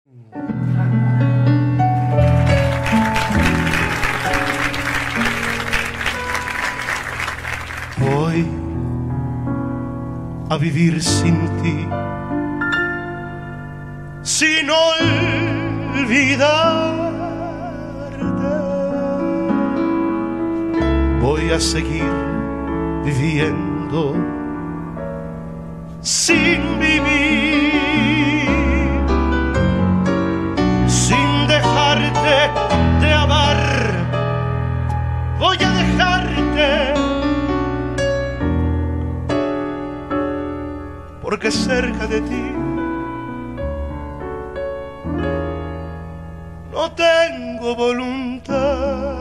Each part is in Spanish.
Voy a vivir sin ti, sin olvidarte. Voy a seguir viviendo sin vivir, sin dejarte de amar. Voy a dejarte, porque cerca de ti no tengo voluntad.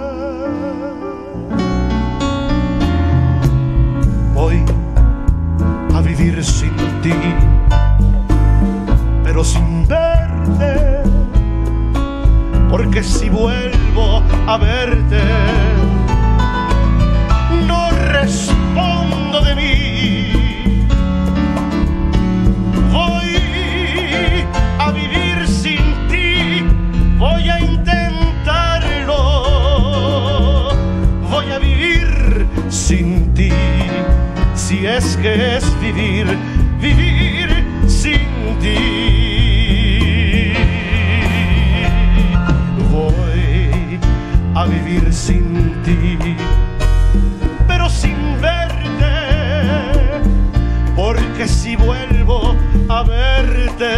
Voy a vivir sin ti, pero sin verte, porque si vuelvo a verte no respondo de mí. Voy a vivir sin ti, voy a intentarlo. Voy a vivir sin ti, si es que es vivir, vivir sin ti. Voy a vivir sin ti, pero sin verte, porque si vuelvo a verte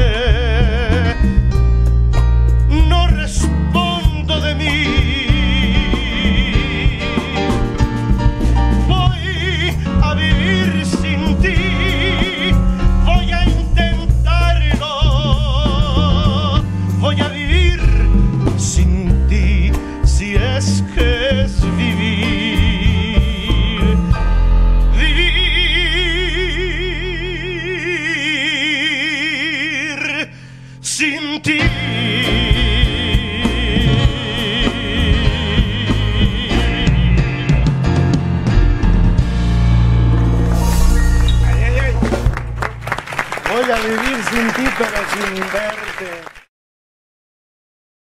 no respondo de mí. Voy a vivir sin ti, voy a intentarlo. Voy a vivir sin ti, si es que es vivir, vivir sin ti. Voy a vivir sin ti, pero sin verte.